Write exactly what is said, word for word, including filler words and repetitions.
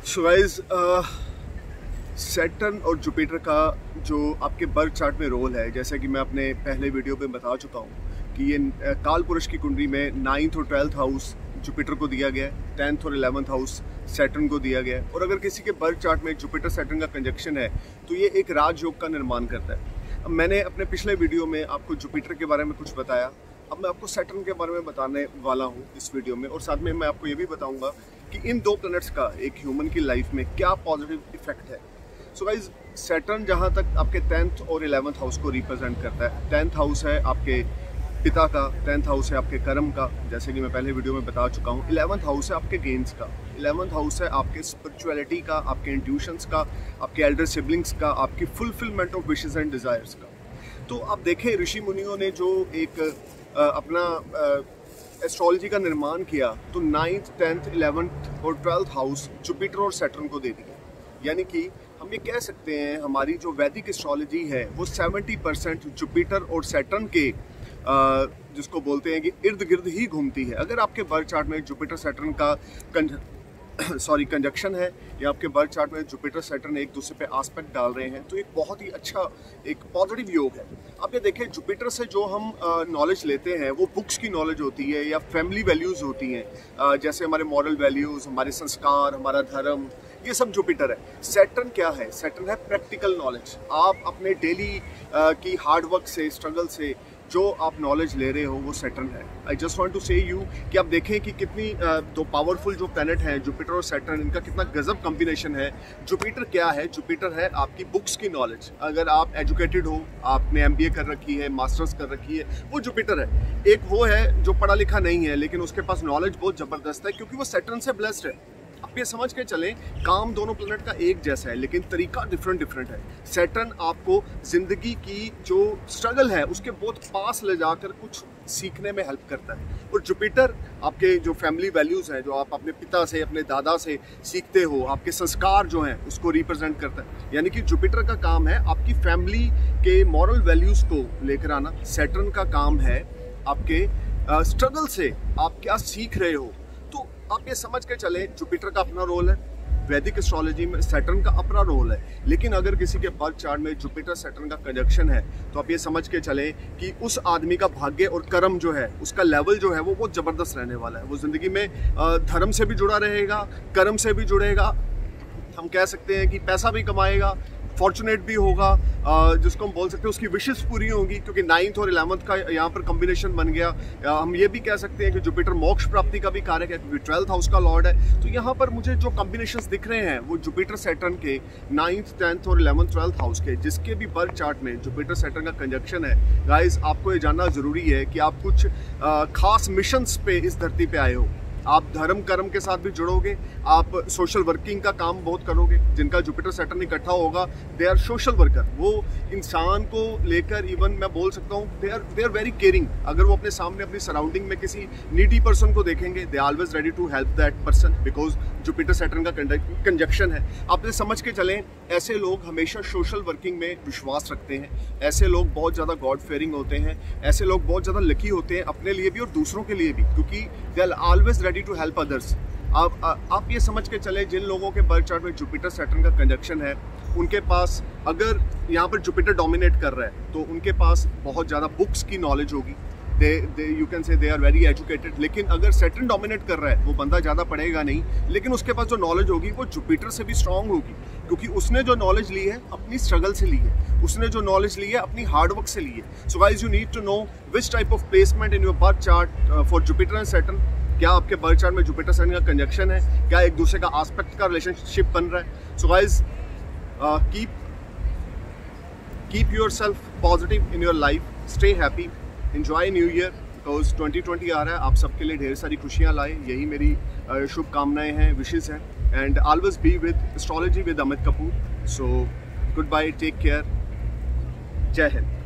सो guys, Saturn और Jupiter का जो आपके बर्थ चार्ट में रोल है, जैसा कि मैं अपने पहले वीडियो में बता चुका हूँ कि ये काल पुरुष की कुंडली में नाइन्थ और ट्वेल्थ हाउस जुपिटर को दिया गया है, टेंथ और इलेवंथ हाउस सैटर्न को दिया गया है। और अगर किसी के बर्थ चार्ट में जुपिटर सैटर्न का कंजक्शन है तो ये एक राजयोग का निर्माण करता है। अब मैंने अपने पिछले वीडियो में आपको जुपिटर के बारे में कुछ बताया, अब मैं आपको सैटर्न के बारे में बताने वाला हूँ इस वीडियो में, और साथ में मैं आपको ये भी बताऊँगा कि इन दो प्लैनेट्स का एक ह्यूमन की लाइफ में क्या पॉजिटिव इफेक्ट है। सो गाइज, सैटर्न जहाँ तक आपके टेंथ और इलेवंथ हाउस को रिप्रेजेंट करता है, टेंथ हाउस है आपके पिता का, टेंथ हाउस है आपके कर्म का, जैसे कि मैं पहले वीडियो में बता चुका हूँ। इलेवंथ हाउस है आपके गेन्स का, इलेवंथ हाउस है आपके स्पिरिचुअलिटी का, आपके इंट्यूशंस का, आपके एल्डर सिबलिंग्स का, आपकी fulfilment of wishes and desires का। तो आप देखें, ऋषि मुनियों ने जो एक आ, अपना एस्ट्रोलॉजी का निर्माण किया, तो नाइन्थ, टेंथ, इलेवंथ और ट्वेल्थ हाउस जुपिटर और सैटर्न को दे दिया। यानी कि हम ये कह सकते हैं हमारी जो वैदिक एस्ट्रोलॉजी है वो सेवेंटी परसेंट जुपिटर और सैटर्न के आ, जिसको बोलते हैं कि इर्द गिर्द ही घूमती है। अगर आपके बर्थ चार्ट में जुपिटर सैटर्न का सॉरी कंजक्शन है, या आपके बर्थ चार्ट में जुपिटर सैटर्न एक दूसरे पे आस्पेक्ट डाल रहे हैं, तो एक बहुत ही अच्छा एक पॉजिटिव योग है। आप ये देखें, जुपिटर से जो हम नॉलेज लेते हैं वो बुक्स की नॉलेज होती है या फैमिली वैल्यूज़ होती हैं, जैसे हमारे मॉरल वैल्यूज़, हमारे संस्कार, हमारा धर्म, ये सब जुपिटर है। सैटर्न क्या है? सैटर्न है प्रैक्टिकल नॉलेज। आप अपने डेली की हार्डवर्क से, स्ट्रगल से जो आप नॉलेज ले रहे हो वो सैटर्न है। I just want to say you कि आप देखें कि कितनी दो पावरफुल जो प्लैनेट हैं जुपिटर और सैटर्न, इनका कितना गजब कॉम्बिनेशन है। जुपिटर क्या है? जुपिटर है आपकी बुक्स की नॉलेज। अगर आप एजुकेटेड हो, आपने एम बी ए कर रखी है, मास्टर्स कर रखी है, वो जुपिटर है। एक वो है जो पढ़ा लिखा नहीं है लेकिन उसके पास नॉलेज बहुत ज़बरदस्त है, क्योंकि वो सैटर्न से ब्लेस्ड है। आप ये समझ के चलें, काम दोनों प्लैनेट का एक जैसा है लेकिन तरीका डिफरेंट डिफरेंट है। सैटर्न आपको जिंदगी की जो स्ट्रगल है उसके बहुत पास ले जाकर कुछ सीखने में हेल्प करता है, और जुपिटर आपके जो फैमिली वैल्यूज़ हैं, जो आप अपने पिता से, अपने दादा से सीखते हो, आपके संस्कार जो हैं उसको रिप्रेजेंट करता है। यानी कि जुपिटर का काम है आपकी फैमिली के मॉरल वैल्यूज़ को लेकर आना। सैटर्न का काम है आपके स्ट्रगल से आप क्या सीख रहे हो। तो आप ये समझ के चलें, जुपिटर का अपना रोल है, वैदिक एस्ट्रोलॉजी में सैटर्न का अपना रोल है। लेकिन अगर किसी के बर्थ चार्ट में जुपिटर सैटर्न का कंजक्शन है तो आप ये समझ के चलें कि उस आदमी का भाग्य और कर्म जो है, उसका लेवल जो है वो बहुत ज़बरदस्त रहने वाला है। वो ज़िंदगी में धर्म से भी जुड़ा रहेगा, कर्म से भी जुड़ेगा, हम कह सकते हैं कि पैसा भी कमाएगा, फॉर्चुनेट भी होगा, जिसको हम बोल सकते हैं उसकी विशेस पूरी होंगी, क्योंकि नाइन्थ और इलेवंथ का यहाँ पर कॉम्बिनेशन बन गया। हम ये भी कह सकते हैं कि जुपिटर मोक्ष प्राप्ति का भी कारक है, क्योंकि ट्वेल्थ हाउस का लॉर्ड है। तो यहाँ पर मुझे जो कॉम्बिनेशंस दिख रहे हैं वो जुपिटर सैटर्न के, नाइन्थ, टेंथ और इलेवंथ, ट्वेल्थ हाउस के, जिसके भी बर्थ चार्ट में जुपिटर सैटर्न का कंजक्शन है। गाइज, आपको ये जानना ज़रूरी है कि आप कुछ खास मिशंस पे इस धरती पे आए हो। आप धर्म कर्म के साथ भी जुड़ोगे, आप सोशल वर्किंग का काम बहुत करोगे। जिनका जुपिटर सैटर्न इकट्ठा होगा, दे आर सोशल वर्कर। वो इंसान को लेकर, इवन मैं बोल सकता हूँ, they are they are very caring. अगर वो अपने सामने अपनी सराउंडिंग में किसी नीडी पर्सन को देखेंगे, they always ready to help that person, because Jupiter Saturn का कंजक्शन है। आप ये समझ के चलें, ऐसे लोग हमेशा सोशल वर्किंग में विश्वास रखते हैं, ऐसे लोग बहुत ज़्यादा गॉड फेयरिंग होते हैं, ऐसे लोग बहुत ज़्यादा लकी होते हैं अपने लिए भी और दूसरों के लिए भी, क्योंकि they are always ready to help others. आप आप ये समझ के चले, जिन लोगों के बर्थ चार्ट में जुपिटर सैटर्न का कंजक्शन है, उनके पास अगर यहाँ पर जुपिटर डोमिनेट कर रहा है तो उनके पास बहुत ज़्यादा बुक्स की नॉलेज होगी, दे दे you can say they are very educated. लेकिन अगर सैटर्न डोमिनेट कर रहा है, वो बंदा ज़्यादा पढ़ेगा नहीं, लेकिन उसके पास जो नॉलेज होगी वो जुपिटर से भी स्ट्रांग होगी, क्योंकि उसने जो नॉलेज ली है अपनी स्ट्रगल से ली है, उसने जो नॉलेज ली है अपनी हार्डवर्क से ली है। So guys, you need to know which type of placement in your birth chart for Jupiter and Saturn. क्या आपके बर्थ चार्ट में जुपिटर सैटर्न का कंजक्शन है? क्या एक दूसरे का आस्पेक्ट का रिलेशनशिप बन रहा है? So guys, keep keep yourself positive in your life, stay happy, enjoy new year, because twenty twenty आ रहा है। आप सबके लिए ढेर सारी खुशियाँ लाए, यही मेरी uh, शुभकामनाएं हैं, विशेज़ हैं। And always be with astrology with Amit Kapoor. So goodbye, take care, Jai Hind.